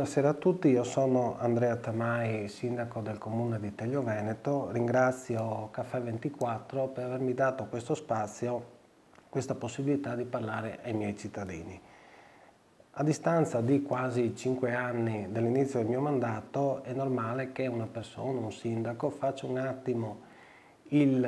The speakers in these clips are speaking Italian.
Buonasera a tutti, io sono Andrea Tamai, sindaco del comune di Telio Veneto. Ringrazio Caffè 24 per avermi dato questo spazio, questa possibilità di parlare ai miei cittadini. A distanza di quasi 5 anni dall'inizio del mio mandato è normale che una persona, un sindaco, faccia un attimo il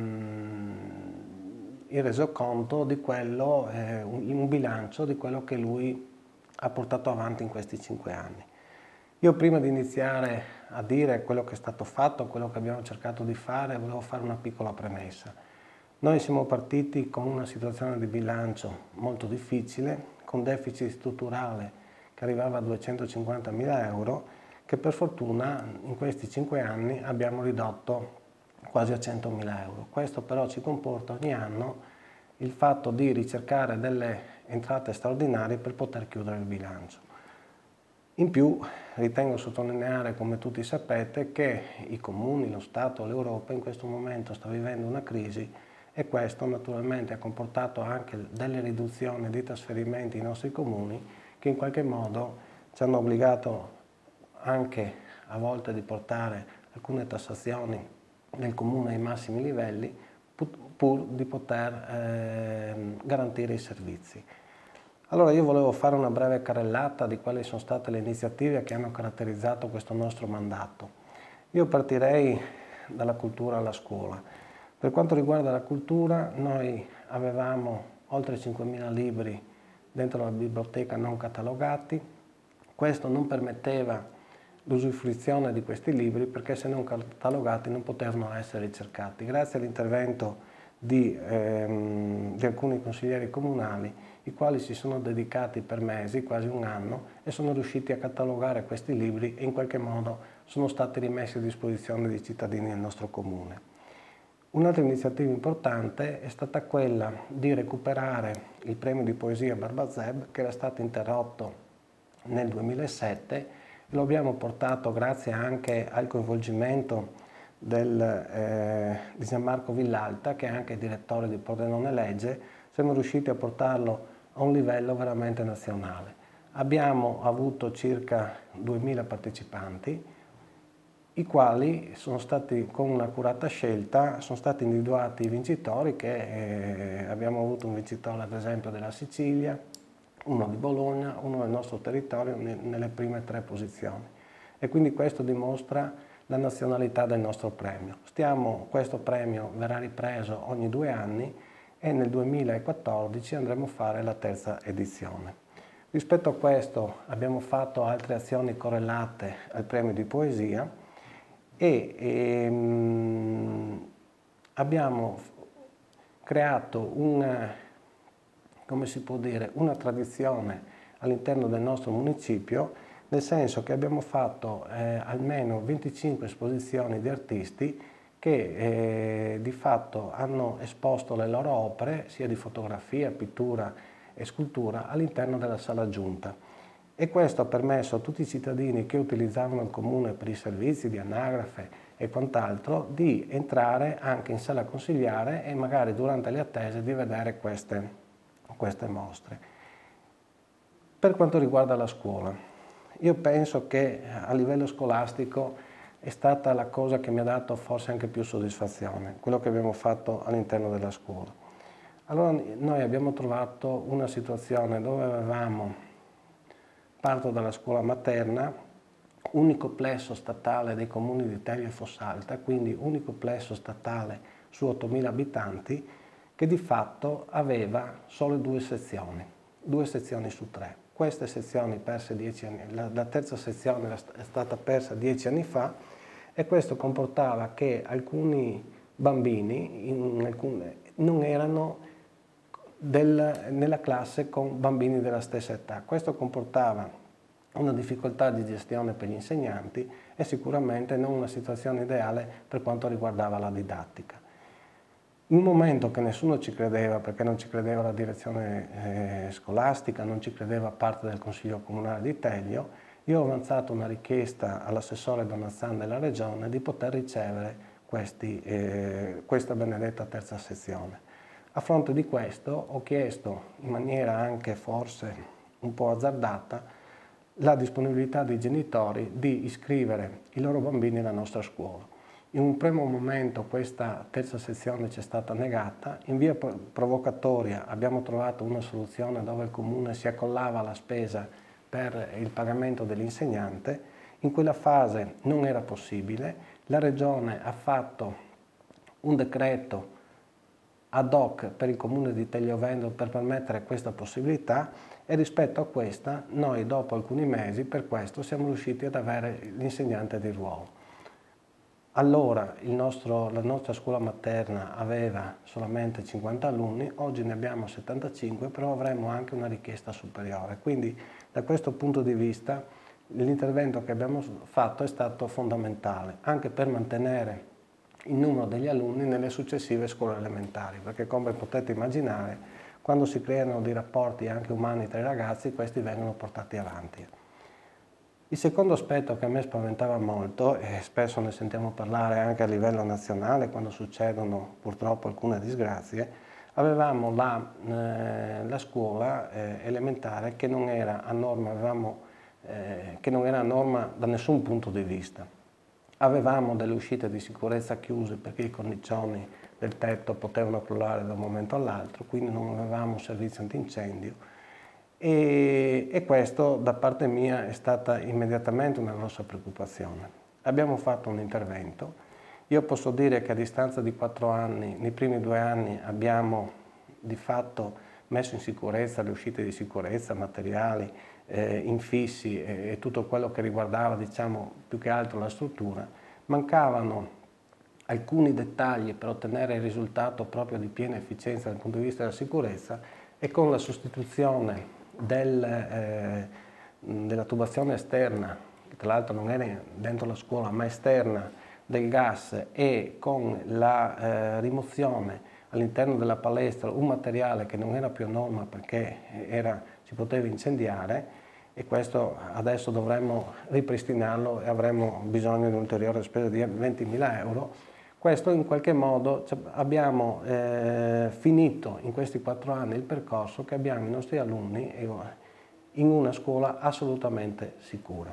resoconto di quello, un bilancio di quello che lui ha portato avanti in questi 5 anni. Io prima di iniziare a dire quello che è stato fatto, quello che abbiamo cercato di fare, volevo fare una piccola premessa. Noi siamo partiti con una situazione di bilancio molto difficile, con deficit strutturale che arrivava a 250.000 euro, che per fortuna in questi 5 anni abbiamo ridotto quasi a 100.000 euro. Questo però ci comporta ogni anno il fatto di ricercare delle entrate straordinarie per poter chiudere il bilancio. In più ritengo sottolineare, come tutti sapete, che i comuni, lo Stato, l'Europa in questo momento sta vivendo una crisi e questo naturalmente ha comportato anche delle riduzioni di trasferimenti ai nostri comuni che in qualche modo ci hanno obbligato anche a volte di portare alcune tassazioni del comune ai massimi livelli pur di poter garantire i servizi. Allora io volevo fare una breve carrellata di quali sono state le iniziative che hanno caratterizzato questo nostro mandato. Io partirei dalla cultura alla scuola. Per quanto riguarda la cultura, noi avevamo oltre 5.000 libri dentro la biblioteca non catalogati. Questo non permetteva l'usufruizione di questi libri perché se non catalogati non potevano essere ricercati. Grazie all'intervento di alcuni consiglieri comunali, i quali si sono dedicati per mesi, quasi un anno, e sono riusciti a catalogare questi libri e in qualche modo sono stati rimessi a disposizione dei cittadini del nostro comune. Un'altra iniziativa importante è stata quella di recuperare il premio di poesia Barbazeb, che era stato interrotto nel 2007, e lo abbiamo portato grazie anche al coinvolgimento di Gianmarco Villalta, che è anche direttore di Pordenone Legge. Siamo riusciti a portarlo a un livello veramente nazionale. Abbiamo avuto circa 2.000 partecipanti, i quali sono stati, con un'accurata scelta, sono stati individuati i vincitori, che abbiamo avuto un vincitore ad esempio della Sicilia, uno di Bologna, uno del nostro territorio nelle prime 3 posizioni. E quindi questo dimostra la nazionalità del nostro premio. Questo premio verrà ripreso ogni 2 anni e nel 2014 andremo a fare la 3ª edizione. Rispetto a questo abbiamo fatto altre azioni correlate al premio di poesia e abbiamo creato come si può dire, una tradizione all'interno del nostro municipio, nel senso che abbiamo fatto almeno 25 esposizioni di artisti che di fatto hanno esposto le loro opere, sia di fotografia, pittura e scultura, all'interno della sala giunta. E questo ha permesso a tutti i cittadini che utilizzavano il comune per i servizi di anagrafe e quant'altro di entrare anche in sala consigliare e magari durante le attese di vedere queste mostre. Per quanto riguarda la scuola, io penso che a livello scolastico è stata la cosa che mi ha dato forse anche più soddisfazione, quello che abbiamo fatto all'interno della scuola. Allora noi abbiamo trovato una situazione dove avevamo, parto dalla scuola materna, unico plesso statale dei comuni di Telio e Fossalta, quindi unico plesso statale su 8.000 abitanti, che di fatto aveva solo 2 sezioni su 3. Queste sezioni perse 10 anni, la 3ª sezione è stata persa 10 anni fa e questo comportava che alcuni bambini non erano nella classe con bambini della stessa età. Questo comportava una difficoltà di gestione per gli insegnanti e sicuramente non una situazione ideale per quanto riguardava la didattica. In un momento che nessuno ci credeva, perché non ci credeva la direzione scolastica, non ci credeva parte del Consiglio Comunale di Telio, io ho avanzato una richiesta all'assessore Donazzan della Regione di poter ricevere questa benedetta 3ª sezione. A fronte di questo ho chiesto, in maniera anche forse un po' azzardata, la disponibilità dei genitori di iscrivere i loro bambini alla nostra scuola. In un primo momento questa terza sezione ci è stata negata, in via provocatoria abbiamo trovato una soluzione dove il comune si accollava alla spesa per il pagamento dell'insegnante. In quella fase non era possibile, la Regione ha fatto un decreto ad hoc per il comune di Tagliovento per permettere questa possibilità e rispetto a questa noi dopo alcuni mesi per questo siamo riusciti ad avere l'insegnante di ruolo. Allora la nostra scuola materna aveva solamente 50 alunni, oggi ne abbiamo 75, però avremo anche una richiesta superiore. Quindi da questo punto di vista l'intervento che abbiamo fatto è stato fondamentale, anche per mantenere il numero degli alunni nelle successive scuole elementari, perché come potete immaginare, quando si creano dei rapporti anche umani tra i ragazzi, questi vengono portati avanti. Il secondo aspetto che a me spaventava molto, e spesso ne sentiamo parlare anche a livello nazionale quando succedono purtroppo alcune disgrazie, avevamo la scuola elementare che non era a norma, da nessun punto di vista. Avevamo delle uscite di sicurezza chiuse perché i cornicioni del tetto potevano crollare da un momento all'altro, quindi non avevamo un servizio antincendio. E questo da parte mia è stata immediatamente una grossa preoccupazione. Abbiamo fatto un intervento, io posso dire che a distanza di 4 anni, nei primi 2 anni abbiamo di fatto messo in sicurezza le uscite di sicurezza, materiali, infissi e tutto quello che riguardava diciamo più che altro la struttura. Mancavano alcuni dettagli per ottenere il risultato proprio di piena efficienza dal punto di vista della sicurezza e con la sostituzione della tubazione esterna, che tra l'altro non era dentro la scuola ma esterna, del gas e con la rimozione all'interno della palestra un materiale che non era più a norma perché si poteva incendiare e questo adesso dovremmo ripristinarlo e avremo bisogno di un'ulteriore spesa di 20.000 euro. Questo in qualche modo abbiamo finito in questi 4 anni il percorso che abbiamo i nostri alunni in una scuola assolutamente sicura.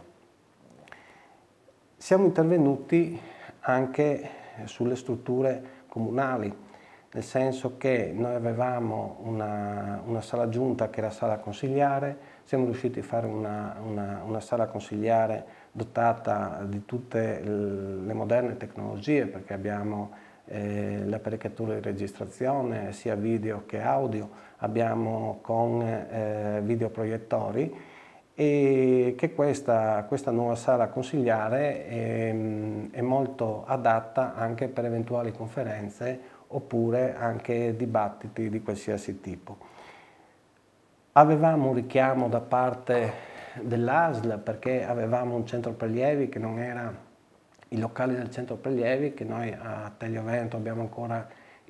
Siamo intervenuti anche sulle strutture comunali, nel senso che noi avevamo una sala giunta che era sala consigliare, siamo riusciti a fare una sala consigliare dotata di tutte le moderne tecnologie perché abbiamo le apparecchiature di registrazione sia video che audio, abbiamo con videoproiettori e che questa nuova sala consigliare è molto adatta anche per eventuali conferenze oppure anche dibattiti di qualsiasi tipo. Avevamo un richiamo da parte dell'ASL perché avevamo un centro prelievi che non era i locali del centro prelievi che noi a Tagliovento abbiamo ancora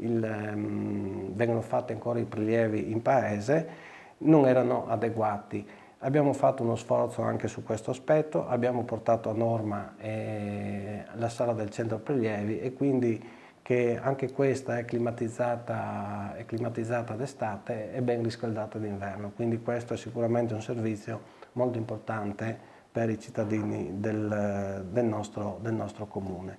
vengono fatti ancora i prelievi in paese, non erano adeguati. Abbiamo fatto uno sforzo anche su questo aspetto, abbiamo portato a norma la sala del centro prelievi e quindi che anche questa è climatizzata d'estate e ben riscaldata d'inverno, quindi questo è sicuramente un servizio molto importante per i cittadini del nostro comune.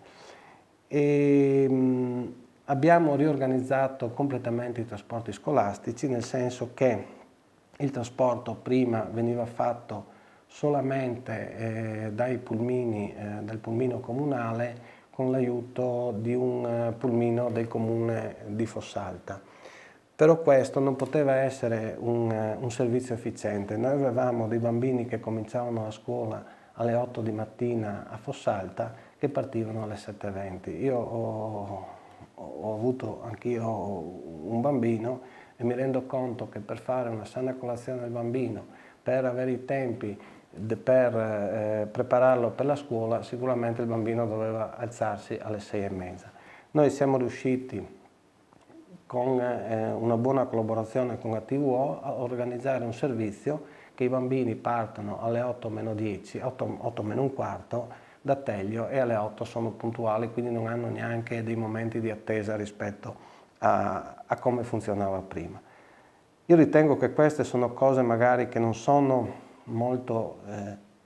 Abbiamo riorganizzato completamente i trasporti scolastici, nel senso che il trasporto prima veniva fatto solamente dai pulmini, dal pulmino comunale con l'aiuto di un pulmino del comune di Fossalta. Però questo non poteva essere un servizio efficiente. Noi avevamo dei bambini che cominciavano la scuola alle 8 di mattina a Fossalta che partivano alle 7:20. Io ho avuto anch'io un bambino e mi rendo conto che per fare una sana colazione del bambino, per avere i tempi per prepararlo per la scuola, sicuramente il bambino doveva alzarsi alle 6:30. Noi siamo riusciti con una buona collaborazione con ATVO a organizzare un servizio che i bambini partono alle 8:10, 8:15 da Teglio e alle 8 sono puntuali, quindi non hanno neanche dei momenti di attesa rispetto a come funzionava prima. Io ritengo che queste sono cose magari che non sono molto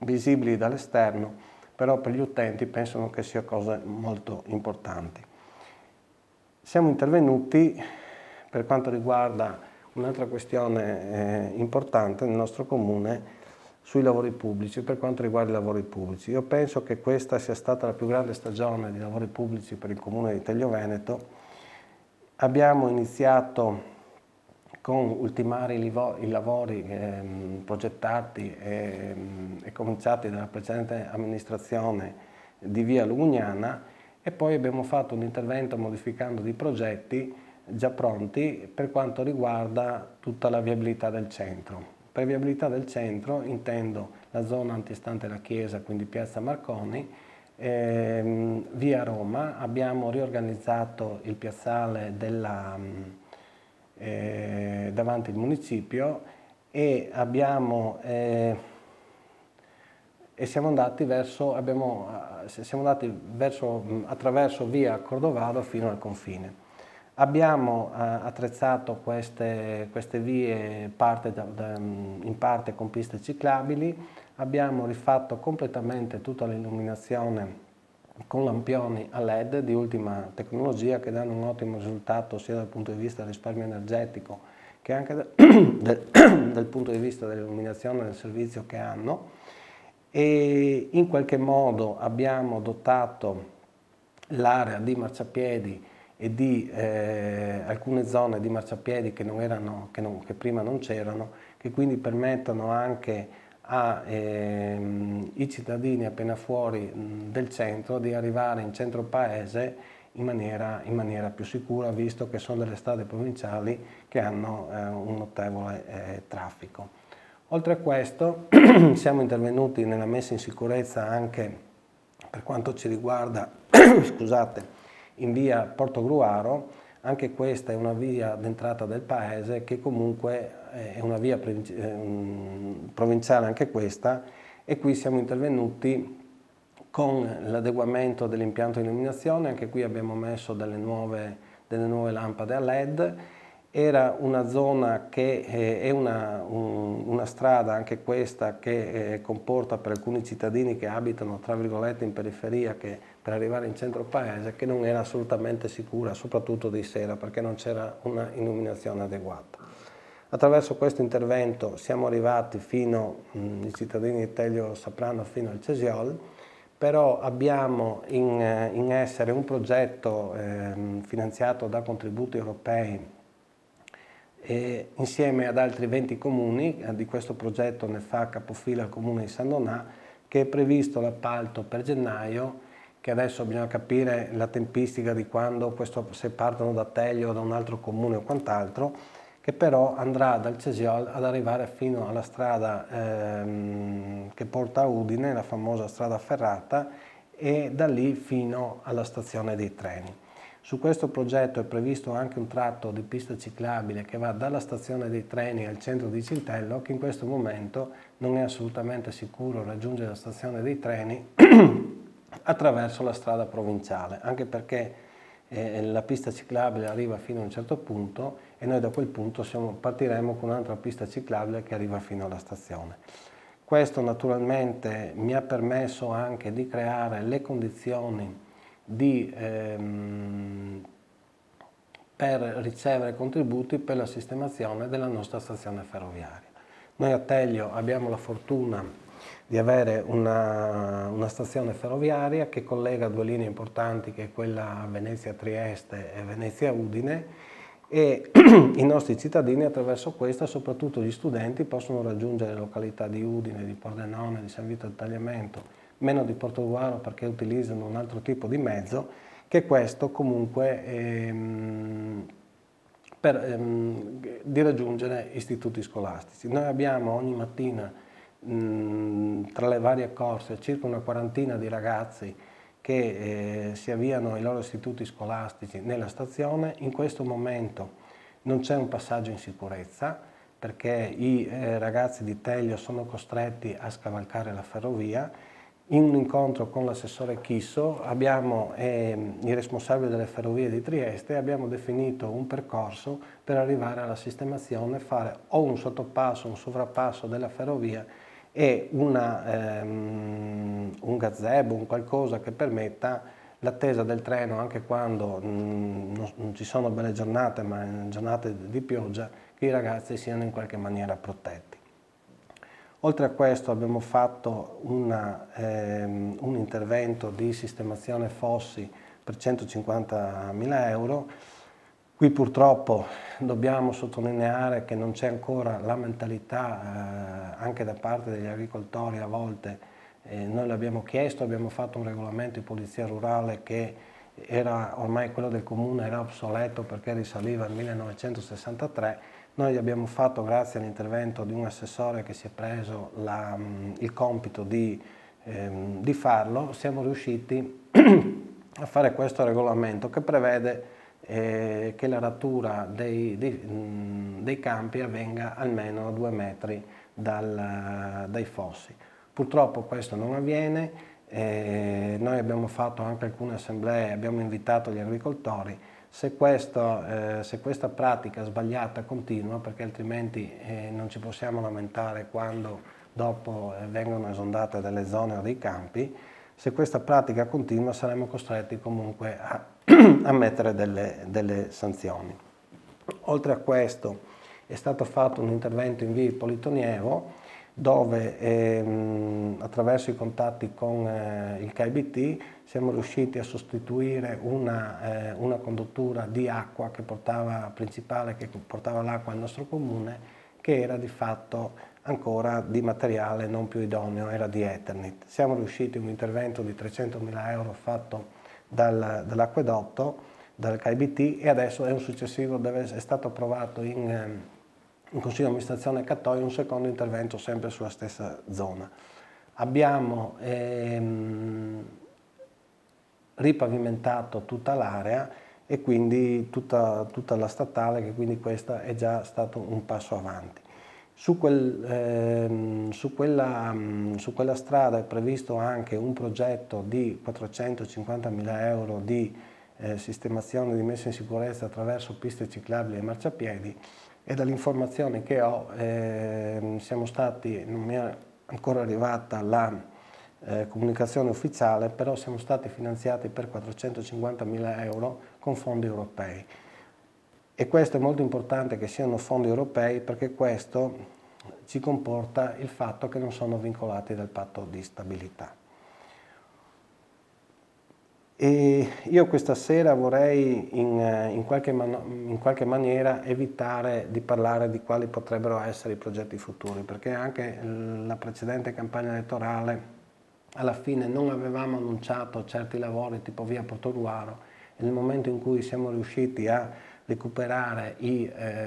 visibili dall'esterno, però per gli utenti pensano che sia cose molto importanti. Siamo intervenuti per quanto riguarda un'altra questione importante nel nostro comune sui lavori pubblici, per quanto riguarda i lavori pubblici. Io penso che questa sia stata la più grande stagione di lavori pubblici per il comune di Telio Veneto. Abbiamo iniziato con ultimare i lavori progettati e cominciati dalla precedente amministrazione di via Lugugnana, e poi abbiamo fatto un intervento modificando dei progetti già pronti per quanto riguarda tutta la viabilità del centro. Per viabilità del centro intendo la zona antistante la chiesa, quindi piazza Marconi, via Roma. Abbiamo riorganizzato il piazzale davanti al municipio e siamo andati attraverso via Cordovado fino al confine. Abbiamo attrezzato queste vie in parte con piste ciclabili, abbiamo rifatto completamente tutta l'illuminazione con lampioni a LED di ultima tecnologia che danno un ottimo risultato sia dal punto di vista del risparmio energetico che anche dal punto di vista dell'illuminazione del servizio che hanno, e in qualche modo abbiamo dotato l'area di marciapiedi e di alcune zone di marciapiedi che prima non c'erano, che quindi permettono anche ai cittadini appena fuori del centro di arrivare in centro paese in maniera più sicura, visto che sono delle strade provinciali che hanno un notevole traffico. Oltre a questo siamo intervenuti nella messa in sicurezza anche per quanto ci riguarda scusate, in via Portogruaro. Anche questa è una via d'entrata del paese che comunque è una via provinciale anche questa, e qui siamo intervenuti con l'adeguamento dell'impianto di illuminazione. Anche qui abbiamo messo delle nuove lampade a LED. Era una zona che è una strada, anche questa, che comporta per alcuni cittadini che abitano tra virgolette in periferia, che per arrivare in centro paese, che non era assolutamente sicura, soprattutto di sera, perché non c'era una illuminazione adeguata. Attraverso questo intervento siamo arrivati i cittadini di Telio sapranno, fino al Cesiol, però abbiamo in essere un progetto finanziato da contributi europei insieme ad altri 20 comuni. Di questo progetto ne fa capofila il comune di San Donà, che è previsto l'appalto per gennaio, che adesso bisogna capire la tempistica di quando se partono da Telio o da un altro comune o quant'altro, che però andrà dal Cesiol ad arrivare fino alla strada che porta a Udine, la famosa strada ferrata, e da lì fino alla stazione dei treni. Su questo progetto è previsto anche un tratto di pista ciclabile che va dalla stazione dei treni al centro di Cintello, che in questo momento non è assolutamente sicuro raggiungere la stazione dei treni attraverso la strada provinciale, anche perché la pista ciclabile arriva fino a un certo punto e noi da quel punto partiremo con un'altra pista ciclabile che arriva fino alla stazione. Questo naturalmente mi ha permesso anche di creare le condizioni per ricevere contributi per la sistemazione della nostra stazione ferroviaria. Noi a Telio abbiamo la fortuna di avere una stazione ferroviaria che collega due linee importanti, che è quella Venezia-Trieste e Venezia-Udine, e i nostri cittadini attraverso questa, soprattutto gli studenti, possono raggiungere le località di Udine, di Pordenone, di San Vito del Tagliamento, meno di Portogruaro perché utilizzano un altro tipo di mezzo, che questo comunque di raggiungere istituti scolastici. Noi abbiamo ogni mattina tra le varie corse circa una quarantina di ragazzi che si avviano ai loro istituti scolastici nella stazione. In questo momento non c'è un passaggio in sicurezza perché i ragazzi di Telio sono costretti a scavalcare la ferrovia. In un incontro con l'assessore Chisso i responsabili delle ferrovie di Trieste, abbiamo definito un percorso per arrivare alla sistemazione, fare o un sottopasso, un sovrappasso della ferrovia e un gazebo, un qualcosa che permetta l'attesa del treno anche quando non ci sono belle giornate, ma in giornate di pioggia, che i ragazzi siano in qualche maniera protetti. Oltre a questo abbiamo fatto un intervento di sistemazione fossi per 150.000 euro. Qui purtroppo dobbiamo sottolineare che non c'è ancora la mentalità anche da parte degli agricoltori a volte. Noi l'abbiamo chiesto, abbiamo fatto un regolamento di polizia rurale che era ormai quello del comune, era obsoleto perché risaliva al 1963. Noi abbiamo fatto, grazie all'intervento di un assessore che si è preso il compito di farlo, siamo riusciti a fare questo regolamento che prevede che la rattura dei campi avvenga almeno a 2 metri dai fossi. Purtroppo questo non avviene, noi abbiamo fatto anche alcune assemblee, abbiamo invitato gli agricoltori. Se questa pratica sbagliata continua, perché altrimenti non ci possiamo lamentare quando dopo vengono esondate delle zone o dei campi, se questa pratica continua saremo costretti comunque a mettere delle sanzioni. Oltre a questo è stato fatto un intervento in via Politonievo dove attraverso i contatti con il KBT siamo riusciti a sostituire una conduttura di acqua principale che portava l'acqua al nostro comune, che era di fatto ancora di materiale non più idoneo, era di Eternit. Siamo riusciti a un intervento di 300.000 euro fatto dall'acquedotto, dal KBT, e adesso è stato approvato in Consiglio di amministrazione Cattoia un secondo intervento sempre sulla stessa zona. Abbiamo ripavimentato tutta l'area e quindi tutta la statale, che quindi questo è già stato un passo avanti. Su quella strada è previsto anche un progetto di 450.000 euro di sistemazione di messa in sicurezza attraverso piste ciclabili e marciapiedi, e dalle che ho non mi è ancora arrivata la comunicazione ufficiale, però siamo stati finanziati per 450.000 euro con fondi europei. E questo è molto importante che siano fondi europei, perché questo ci comporta il fatto che non sono vincolati dal patto di stabilità. E io questa sera vorrei in qualche maniera evitare di parlare di quali potrebbero essere i progetti futuri, perché anche la precedente campagna elettorale alla fine non avevamo annunciato certi lavori tipo via Portoruaro, e nel momento in cui siamo riusciti a recuperare i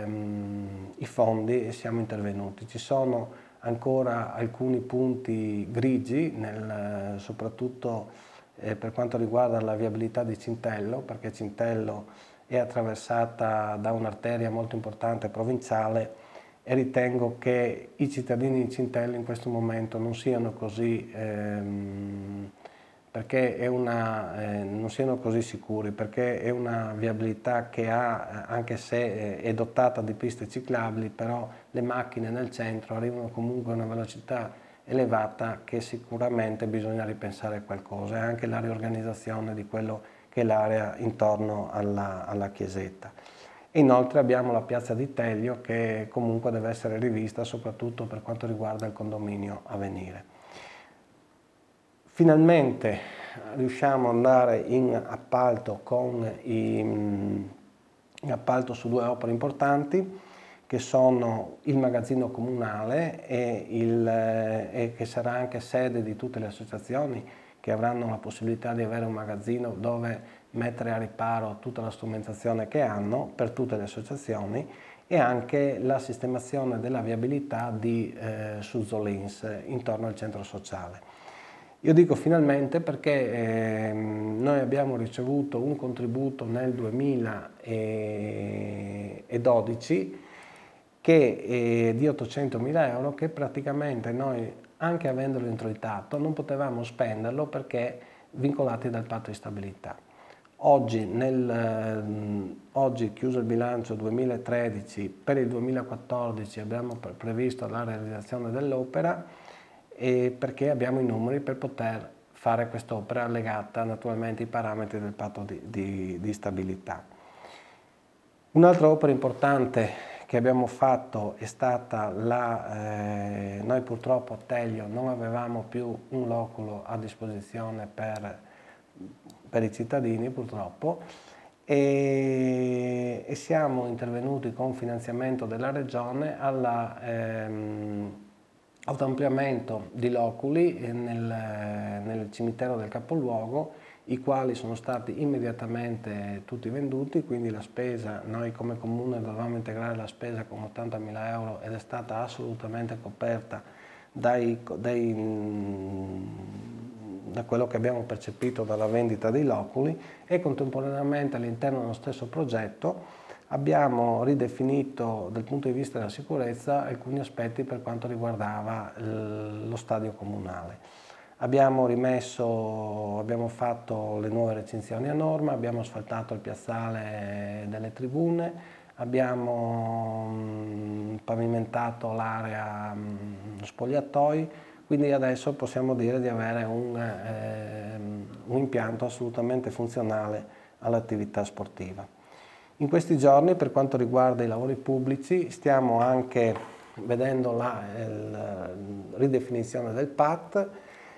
fondi siamo intervenuti. Ci sono ancora alcuni punti grigi, soprattutto per quanto riguarda la viabilità di Cintello, perché Cintello è attraversata da un'arteria molto importante provinciale, e ritengo che i cittadini di Cintello in questo momento non siano così, non siano così sicuri, perché è una viabilità che anche se è dotata di piste ciclabili, però le macchine nel centro arrivano comunque a una velocità elevata, che sicuramente bisogna ripensare qualcosa, e anche la riorganizzazione di quello che è l'area intorno alla chiesetta. E inoltre abbiamo la piazza di Teglio, che comunque deve essere rivista, soprattutto per quanto riguarda il condominio a venire. Finalmente riusciamo ad andare in appalto su 2 opere importanti, che sono il magazzino comunale e che sarà anche sede di tutte le associazioni che avranno la possibilità di avere un magazzino dove mettere a riparo tutta la strumentazione che hanno per tutte le associazioni, e anche la sistemazione della viabilità di Suzzolins intorno al centro sociale. Io dico finalmente perché noi abbiamo ricevuto un contributo nel 2012 di 800.000 euro, che praticamente noi, anche avendolo introitato, non potevamo spenderlo perché vincolati dal patto di stabilità. Oggi, chiuso il bilancio 2013, per il 2014 abbiamo previsto la realizzazione dell'opera, e perché abbiamo i numeri per poter fare quest'opera legata naturalmente ai parametri del patto di stabilità. Un'altra opera importante che abbiamo fatto è stata noi purtroppo a Teglio non avevamo più un loculo a disposizione per i cittadini purtroppo e siamo intervenuti con finanziamento della Regione all'ampliamento di loculi nel cimitero del capoluogo, i quali sono stati immediatamente tutti venduti, quindi la spesa, noi come comune dovevamo integrare la spesa con 80.000 euro ed è stata assolutamente coperta da quello che abbiamo percepito dalla vendita dei loculi, e contemporaneamente all'interno dello stesso progetto abbiamo ridefinito dal punto di vista della sicurezza alcuni aspetti per quanto riguardava lo stadio comunale. Abbiamo fatto le nuove recinzioni a norma, abbiamo asfaltato il piazzale delle tribune, abbiamo pavimentato l'area spogliatoi, quindi adesso possiamo dire di avere un impianto assolutamente funzionale all'attività sportiva. In questi giorni, per quanto riguarda i lavori pubblici, stiamo anche vedendo la ridefinizione del PAT,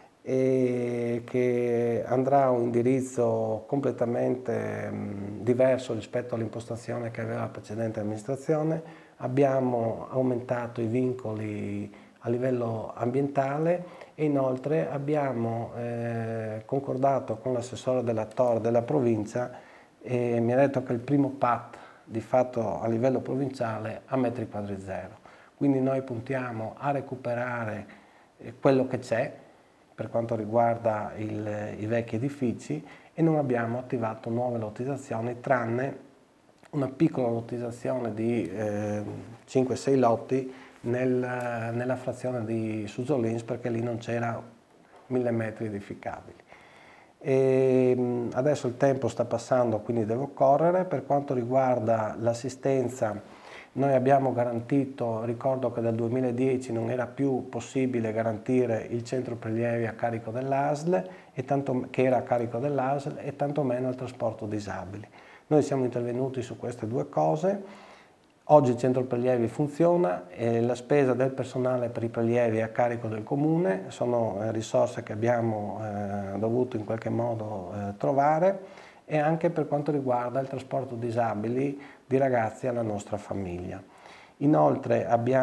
che andrà a un indirizzo completamente diverso rispetto all'impostazione che aveva la precedente amministrazione. Abbiamo aumentato i vincoli a livello ambientale e inoltre abbiamo concordato con l'assessore della TOR della provincia e mi ha detto che il primo PAT di fatto a livello provinciale a metri quadri zero. Quindi noi puntiamo a recuperare quello che c'è per quanto riguarda i vecchi edifici e non abbiamo attivato nuove lottizzazioni tranne una piccola lottizzazione di 5-6 lotti nella frazione di Suzzolins, perché lì non c'era 1000 metri edificabili. E adesso il tempo sta passando, quindi devo correre. Per quanto riguarda l'assistenza, noi abbiamo garantito, ricordo che dal 2010 non era più possibile garantire il centro prelievi a carico dell'ASL, che era a carico dell'ASL, e tantomeno il trasporto disabili. Noi siamo intervenuti su queste due cose. Oggi il centro prelievi funziona e la spesa del personale per i prelievi è a carico del comune, sono risorse che abbiamo dovuto in qualche modo trovare, e anche per quanto riguarda il trasporto disabili di ragazzi alla nostra famiglia. Inoltre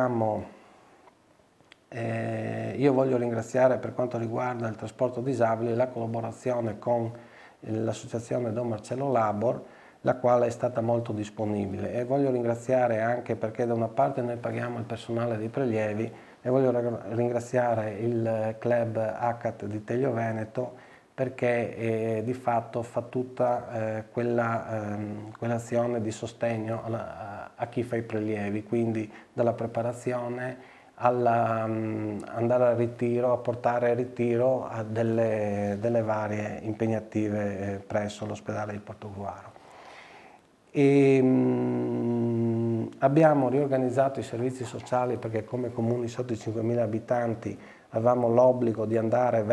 io voglio ringraziare per quanto riguarda il trasporto disabili la collaborazione con l'associazione Don Marcello Labor, la quale è stata molto disponibile, e voglio ringraziare anche perché da una parte noi paghiamo il personale dei prelievi e voglio ringraziare il club ACAT di Teglio Veneto perché di fatto fa tutta quell'azione di sostegno a chi fa i prelievi, quindi dalla preparazione all'andare al ritiro, a portare al ritiro a delle varie impegnative presso l'ospedale di Portogruaro. Abbiamo riorganizzato i servizi sociali perché come comuni sotto i 5.000 abitanti avevamo l'obbligo di andare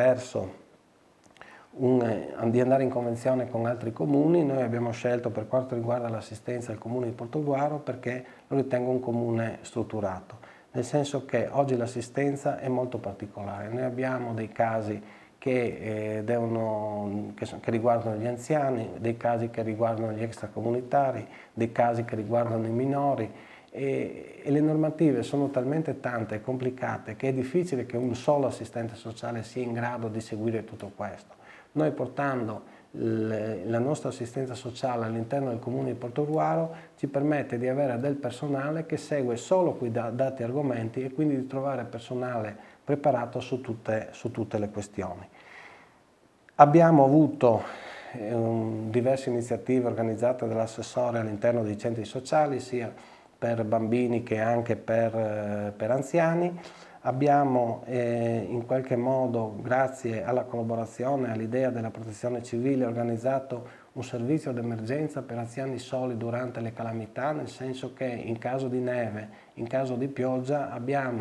di andare in convenzione con altri comuni. Noi abbiamo scelto, per quanto riguarda l'assistenza, il comune di Portogruaro perché lo ritengo un comune strutturato, nel senso che oggi l'assistenza è molto particolare. Noi abbiamo dei casi che riguardano gli anziani, dei casi che riguardano gli extracomunitari, dei casi che riguardano i minori, e le normative sono talmente tante e complicate che è difficile che un solo assistente sociale sia in grado di seguire tutto questo. Noi, portando la nostra assistenza sociale all'interno del comune di Portogruaro, ci permette di avere del personale che segue solo quei dati argomenti e quindi di trovare personale preparato su tutte le questioni. Abbiamo avuto diverse iniziative organizzate dall'assessore all'interno dei centri sociali, sia per bambini che anche per anziani. Abbiamo in qualche modo, grazie alla collaborazione e all'idea della protezione civile, organizzato un servizio d'emergenza per anziani soli durante le calamità, nel senso che in caso di neve, in caso di pioggia, abbiamo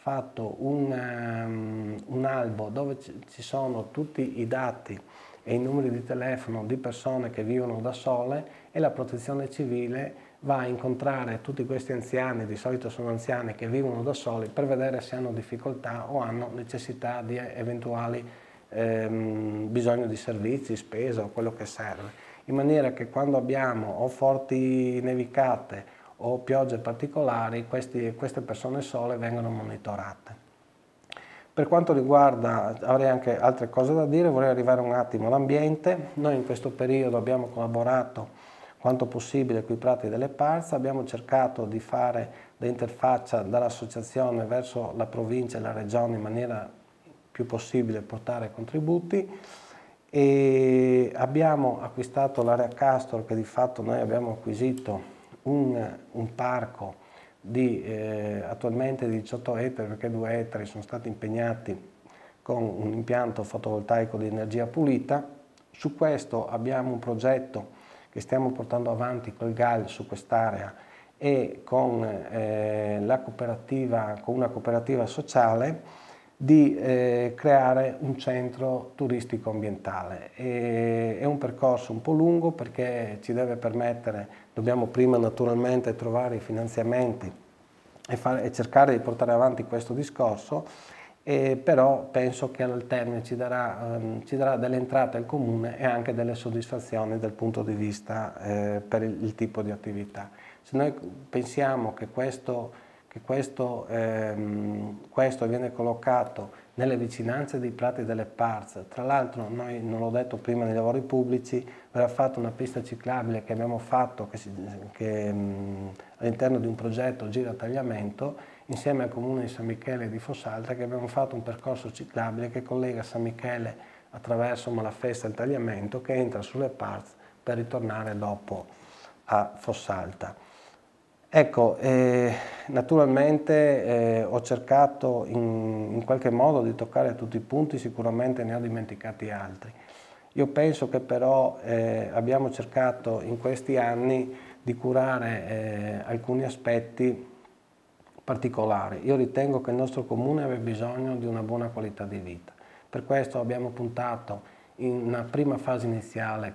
fatto un albo dove ci sono tutti i dati e i numeri di telefono di persone che vivono da sole, e la protezione civile va a incontrare tutti questi anziani, di solito sono anziani che vivono da soli, per vedere se hanno difficoltà o hanno necessità di eventuali bisogno di servizi, spesa o quello che serve, in maniera che quando abbiamo o forti nevicate o piogge particolari, queste persone sole vengono monitorate. Per quanto riguarda, avrei anche altre cose da dire, vorrei arrivare un attimo all'ambiente. Noi in questo periodo abbiamo collaborato quanto possibile con i Prati delle Parze, abbiamo cercato di fare da interfaccia dall'associazione verso la provincia e la regione in maniera più possibile portare contributi, e abbiamo acquistato l'area Castor, che di fatto noi abbiamo acquisito un parco di attualmente 18 ettari, perché 2 ettari sono stati impegnati con un impianto fotovoltaico di energia pulita. Su questo abbiamo un progetto che stiamo portando avanti col GAL su quest'area e con una cooperativa sociale, di creare un centro turistico ambientale. È un percorso un po' lungo, perché ci deve permettere, dobbiamo prima naturalmente trovare i finanziamenti e cercare di portare avanti questo discorso, però penso che al termine ci darà delle entrate al comune e anche delle soddisfazioni dal punto di vista per il tipo di attività. Se noi pensiamo che questo viene collocato nelle vicinanze dei Prati delle Parze, tra l'altro noi, non l'ho detto prima, nei lavori pubblici verrà fatta una pista ciclabile che abbiamo fatto, che all'interno di un progetto Gira Tagliamento, insieme al comune di San Michele e di Fossalta, che abbiamo fatto un percorso ciclabile che collega San Michele attraverso Malafessa e il Tagliamento, che entra sulle Parze per ritornare dopo a Fossalta. Ecco, naturalmente ho cercato in qualche modo di toccare tutti i punti, sicuramente ne ho dimenticati altri. Io penso che però abbiamo cercato in questi anni di curare alcuni aspetti particolari. Io ritengo che il nostro comune abbia bisogno di una buona qualità di vita. Per questo abbiamo puntato in una prima fase iniziale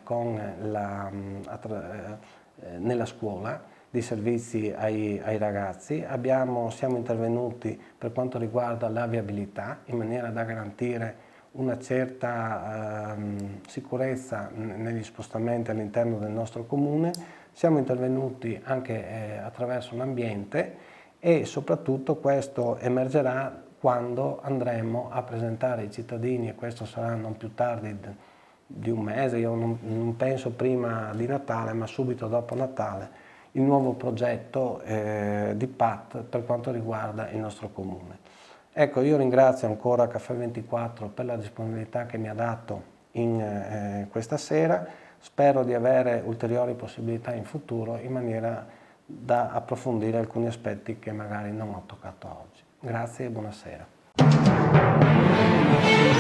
nella scuola, di servizi ai ragazzi. Siamo intervenuti per quanto riguarda la viabilità, in maniera da garantire una certa sicurezza negli spostamenti all'interno del nostro comune. Siamo intervenuti anche attraverso l'ambiente, e soprattutto questo emergerà quando andremo a presentare ai cittadini, e questo sarà non più tardi di un mese, io non penso prima di Natale, ma subito dopo Natale, il nuovo progetto di PAT per quanto riguarda il nostro comune. Ecco, io ringrazio ancora Caffè 24 per la disponibilità che mi ha dato questa sera, spero di avere ulteriori possibilità in futuro in maniera da approfondire alcuni aspetti che magari non ho toccato oggi. Grazie e buonasera.